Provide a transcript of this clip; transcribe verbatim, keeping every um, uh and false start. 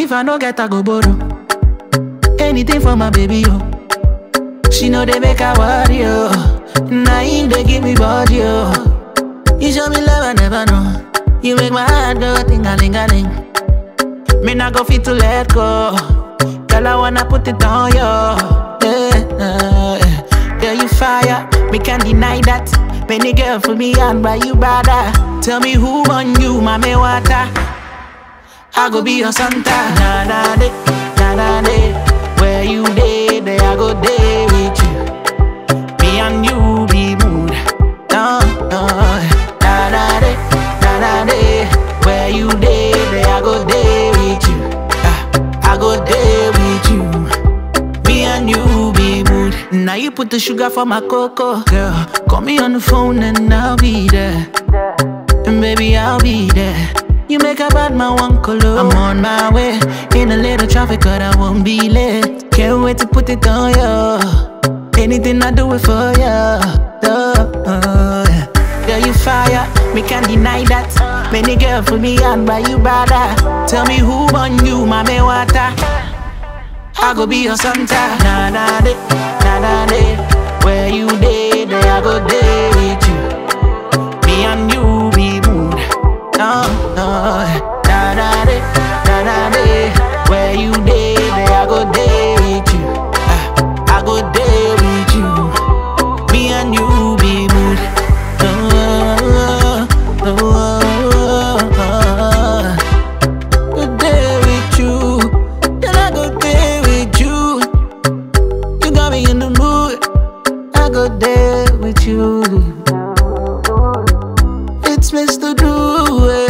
if I no get, I go borrow. Anything for my baby, yo. She know they make her worry, yo. Now they give me body, yo. You show me love I never know. You make my heart go ting-a-ling-a-ling. Me not go fit to let go. Girl, I wanna put it on you. Yeah, uh, girl, you fire. Me can't deny that. Many girls for me and by you bada. Tell me who on you, mommy water. I go be your Santa. Na na de, na na de. Where you day, there I go day with you. Me and you be mood. No, no. Na na de, na na de. Where you day, there I go day with you. Ah, I go day with you. Me and you be mood. Now you put the sugar for my cocoa, girl. Call me on the phone and I'll be there. And baby, I'll be there. You make a bad man one color. I'm on my way. In a little traffic, but I won't be late. Can't wait to put it on you. Anything I do it for you. Oh, girl, you fire. Me can't deny that. Many girls for me and by you bada. Tell me who on you, mommy water. I go be your Santa. Na na de, na na de. Where you day, there I go day with you. Me and you be mood. No, no. Na na de, na na de. Where you day, there I go day with you. Ah, I go day with you. Me and you be mood. Oh, oh, oh, oh. Good day with you. Then I go day with you. You got me in the mood. I go day with you. It's Mister Do It.